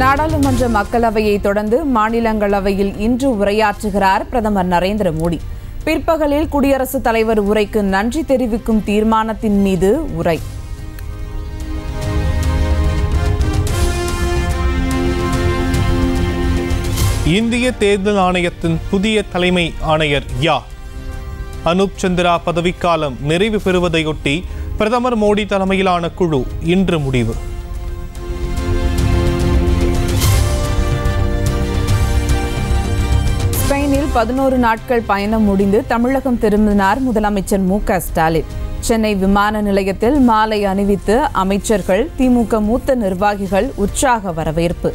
நாடாளுமன்ற மக்களவையை தொடர்ந்து மாநிலங்களவையில் இன்று உரையாற்றுகிறார் பிரதமர் நரேந்திர மோடி. பிற்பகலில் குடியரசுத் தலைவர் உரைக்கு நன்றி தெரிவிக்கும் தீர்மானத்தின் மீது உரை. இந்திய தேர்தல் ஆணையத்தின் புதிய தலைமை ஆணையர் யார்? அனூப் சந்திரா பதவிக்காலம் நிறைவு பெறுவதையொட்டி பிரதமர் மோடி தலைமையிலான குழு இன்று முடிவு. ஸ்பெயினில் 11 நாட்கள் பயணம் முடிந்து தமிழகம் திரும்பினார் முதலமைச்சர் மு.க. ஸ்டாலின். சென்னை விமான நிலையத்தில் மாலை அணிவித்து அமைச்சர்கள், திமுக மூத்த நிர்வாகிகள் உற்சாக வரவேற்பு.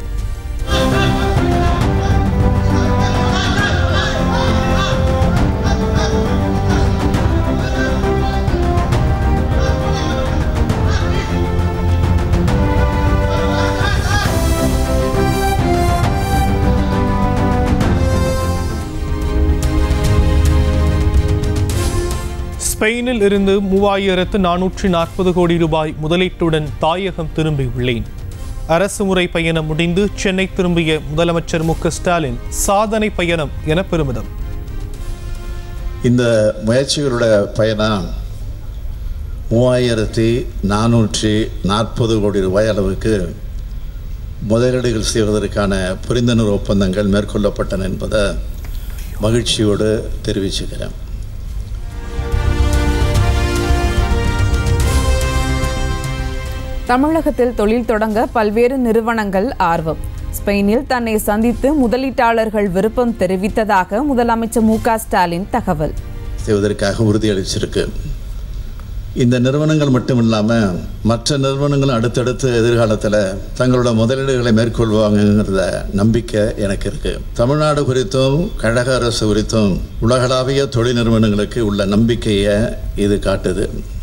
ஸ்பெயினில் இருந்து 3440 கோடி ரூபாய் முதலீட்டுடன் தாயகம் திரும்பியுள்ளேன். அரசு முறை பயணம் முடிந்து சென்னை திரும்பிய முதலமைச்சர் மு.க. ஸ்டாலின் சாதனை பயணம் என பெருமிதம். இந்த முயற்சிகளுடைய பயணம் 3440 கோடி ரூபாய் அளவுக்கு முதலீடுகள் செய்வதற்கான புரிந்துணர்வு ஒப்பந்தங்கள் மேற்கொள்ளப்பட்டன என்பதை மகிழ்ச்சியோடு தெரிவிச்சுக்கிறேன். தமிழகத்தில் தொழில் தொடங்க பல்வேறு நிறுவனங்கள் ஆர்வம். ஸ்பெயினில் தன்னை சந்தித்து முதலீட்டாளர்கள் விருப்பம் தெரிவித்ததாக முதலமைச்சர் மு.க. ஸ்டாலின் தகவல். செய்வதற்காக உறுதியளிச்சிருக்கு. இந்த நிறுவனங்கள் மட்டும் இல்லாமல் மற்ற நிறுவனங்களும் அடுத்தடுத்து எதிர்காலத்தில் தங்களோட முதலீடுகளை மேற்கொள்வாங்கிறத நம்பிக்கை எனக்கு இருக்கு. தமிழ்நாடு குறித்தும் கழக அரசு குறித்தும் உலகளாவிய தொழில் நிறுவனங்களுக்கு உள்ள நம்பிக்கையை இது காட்டுது.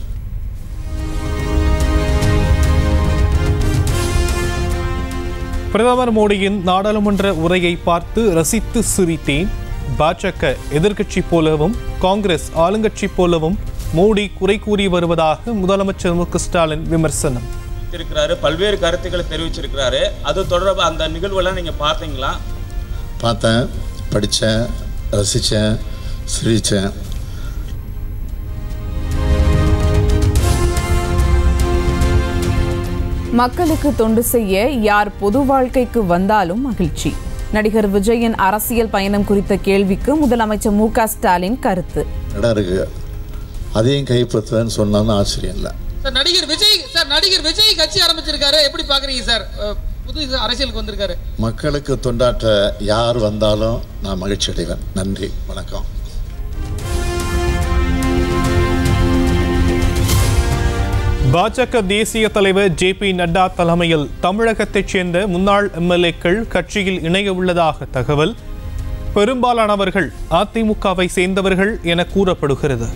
பிரதமர் மோடியின் நாடாளுமன்ற உரையை பார்த்து ரசித்து சிரித்தேன். பாஜக எதிர்க்கட்சி போலவும் காங்கிரஸ் ஆளுங்கட்சி போலவும் மோடி குறை கூறி வருவதாக முதலமைச்சர் மு.க. ஸ்டாலின் விமர்சனம். பல்வேறு கருத்துக்களை தெரிவிச்சிருக்கிறாரு. அது தொடர்பாக அந்த நிகழ்வுலாம் நீங்க பார்த்தீங்களா? பார்த்தேன், படித்தேன், ரசித்தேன், சிரித்தேன். மக்களுக்கு தொண்டு செய்ய யார் பொது வாழ்க்கைக்கு வந்தாலும் மகிழ்ச்சி. நடிகர் விஜயின் அரசியல் பயணம் குறித்த கேள்விக்கு முதலமைச்சர் மு.க. ஸ்டாலின் கருத்து. அதையும் கைப்பற்றுவேன்னு சொன்னாலும் ஆச்சரியம் இல்லை. நடிகர் விஜய் கட்சி ஆரம்பிச்சிருக்காரு, எப்படி பாக்குறீங்க சார்? புது அரசியலுக்கு வந்திருக்காரு. மக்களுக்கு தொண்டாற்ற யார் வந்தாலும் நான் மகிழ்ச்சி அடைவேன். நன்றி, வணக்கம். பாஜக தேசிய தலைவர் ஜே.பி. நட்டா தலைமையில் தமிழகத்தைச் சேர்ந்த முன்னாள் எம்எல்ஏக்கள் கட்சியில் இணைய உள்ளதாக தகவல். பெரும்பாலானவர்கள் அதிமுகவை சேர்ந்தவர்கள் என கூறப்படுகிறது.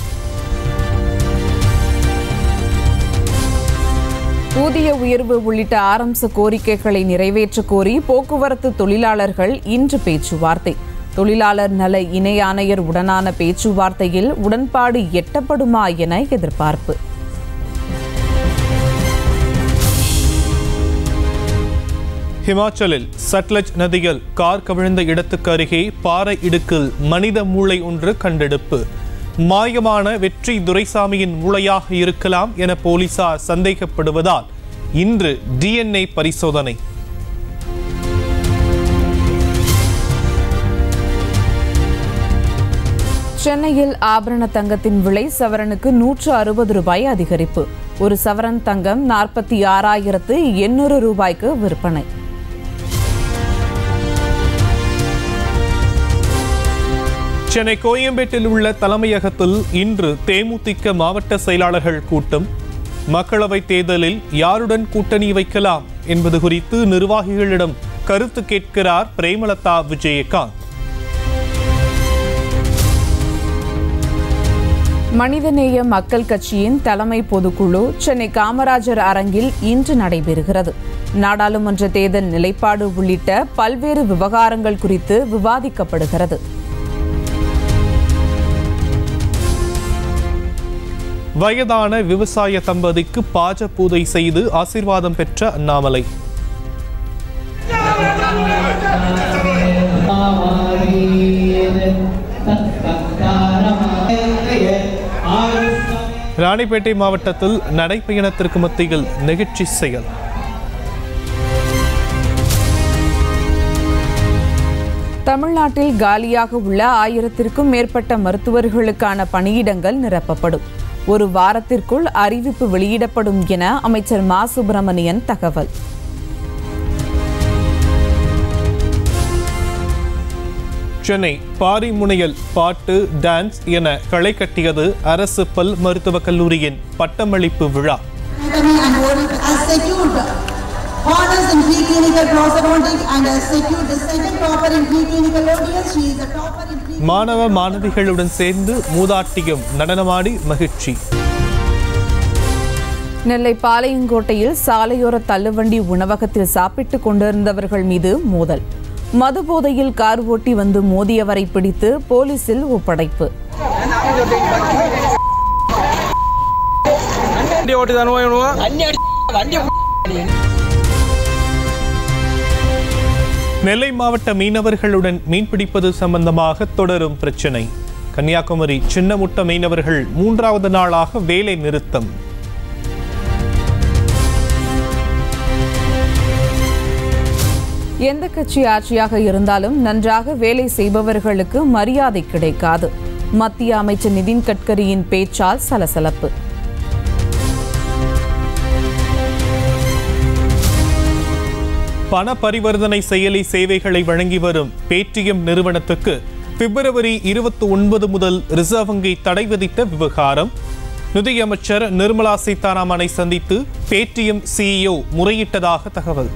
ஊதிய உயர்வு உள்ளிட்ட ஆரம்ப கோரிக்கைகளை நிறைவேற்ற கோரி போக்குவரத்து தொழிலாளர்கள் இன்று பேச்சுவார்த்தை. தொழிலாளர் நல இணை ஆணையர் உடனான பேச்சுவார்த்தையில் உடன்பாடு எட்டப்படுமா என எதிர்பார்ப்பு. ஹிமாச்சலில் சட்லஜ் நதியில் கார் கவிழ்ந்த இடத்துக்கு அருகே பாறை இடுக்கில் மனித மூளை ஒன்று கண்டெடுப்பு. மாயமான வெற்றி துரைசாமியின் மூளையாக இருக்கலாம் என போலீசார் சந்தேகப்படுவதால் இன்று DNA பரிசோதனை. சென்னையில் ஆபரண தங்கத்தின் விலை சவரனுக்கு 160 ரூபாய் அதிகரிப்பு. ஒரு சவரன் தங்கம் 46,800 ரூபாய்க்கு விற்பனை. சென்னை கோயம்பேட்டில் உள்ள தலைமையகத்தில் இன்று தேமுதிக மாவட்ட செயலாளர்கள் கூட்டம். மக்களவைத் தேர்தலில் யாருடன் கூட்டணி வைக்கலாம் என்பது குறித்து நிர்வாகிகளிடம் கருத்து கேட்கிறார் பிரேமலதா விஜயகாந்த். மனிதநேய மக்கள் கட்சியின் தலைமை பொதுக்குழு சென்னை காமராஜர் அரங்கில் இன்று நடைபெறுகிறது. நாடாளுமன்ற தேர்தல் நிலைப்பாடு உள்ளிட்ட பல்வேறு விவகாரங்கள் குறித்து விவாதிக்கப்படுகிறது. வயதான விவசாய தம்பதிக்கு பாஜ பூஜை செய்து ஆசீர்வாதம் பெற்ற அண்ணாமலை. ராணிப்பேட்டை மாவட்டத்தில் நடைப்பயணத்திற்கு மத்தியில் நெகிழ்ச்சி செயல். தமிழ்நாட்டில் காலியாக உள்ள 1000க்கும் மேற்பட்ட மருத்துவர்களுக்கான பணியிடங்கள் நிரப்பப்படும். ஒரு வாரத்திற்குள் அறிவிப்பு வெளியிடப்படும் என அமைச்சர் மா சுப்பிரமணியன் தகவல். சென்னை பாரிமுனையில் பாட்டு, டான்ஸ் என களை கட்டியது அரசு பல் மருத்துவக் கல்லூரியின் பட்டமளிப்பு விழா. மாணவ மாணவிகளுடன் சேர்ந்து மூதாட்டியும் நடனமாடி மகிழ்ச்சி. நெல்லை பாளையங்கோட்டையில் சாலையோர தள்ளுவண்டி உணவகத்தில் சாப்பிட்டுக் கொண்டிருந்தவர்கள் மீது மோதல். மது போதையில் கார் ஓட்டி வந்து மோதியவரை பிடித்து போலீசில் ஒப்படைப்பு. நெல்லை மாவட்ட மீனவர்களுடன் மீன்பிடிப்பது சம்பந்தமாக தொடரும் பிரச்சினை. கன்னியாகுமரி சின்னமுட்ட மீனவர்கள் 3வது நாளாக வேலை நிறுத்தம். எந்த கட்சி ஆட்சியாக இருந்தாலும் நன்றாக வேலை செய்பவர்களுக்கு மரியாதை கிடைக்காது. மத்திய அமைச்சர் நிதின் கட்கரியின் பேச்சால் சலசலப்பு. பண பரிவர்த்தனை செயலி சேவைகளை வழங்கி வரும் பேடிஎம் நிறுவனத்துக்கு பிப்ரவரி 29 முதல் ரிசர்வ் வங்கி தடை விதித்த விவகாரம். நிதியமைச்சர் நிர்மலா சீதாராமனை சந்தித்து பேடிஎம் சிஇஓ முறையிட்டதாக தகவல்.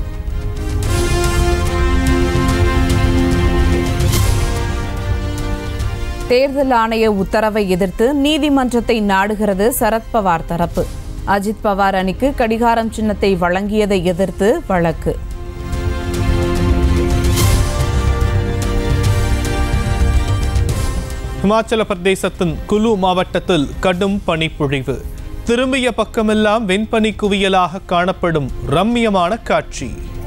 தேர்தல் ஆணைய உத்தரவை எதிர்த்து நீதிமன்றத்தை நாடுகிறது சரத்பவார் தரப்பு. அஜித் பவார் அணிக்கு கடிகாரம் சின்னத்தை வழங்கியதை எதிர்த்து வழக்கு. இமாச்சல பிரதேசத்தின் குலு மாவட்டத்தில் கடும் பனிப்பொழிவு. திரும்பிய பக்கமெல்லாம் வெண்பனி குவியலாக காணப்படும் ரம்மியமான காட்சி.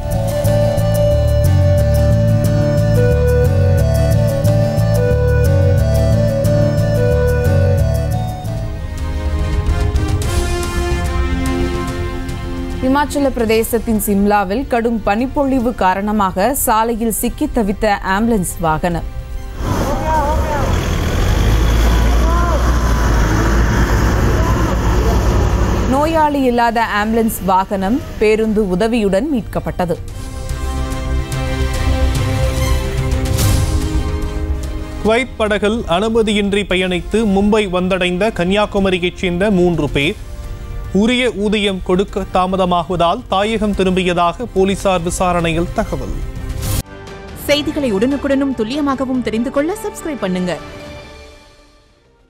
இமாச்சல பிரதேசத்தின் சிம்லாவில் கடும் பனிப்பொழிவு காரணமாக சாலையில் சிக்கி தவித்த ஆம்புலன்ஸ் வாகனம். நோயாளி இல்லாத ஆம்புலன்ஸ் வாகனம் பேருந்து உதவியுடன் மீட்கப்பட்டது. குவைத் படகில் அனுமதியின்றி பயணித்து மும்பை வந்தடைந்த கன்னியாகுமரியைச் சேர்ந்த 3 பேர் உரிய ஊதியம் கொடுக்க தாமதமாகுவதால் தாயகம் திரும்பியதாக போலீசார் விசாரணையில் தகவல். செய்திகளை உடனுக்குடனும் துல்லியமாகவும் தெரிந்து கொள்ள சப்ஸ்கிரைப் பண்ணுங்க.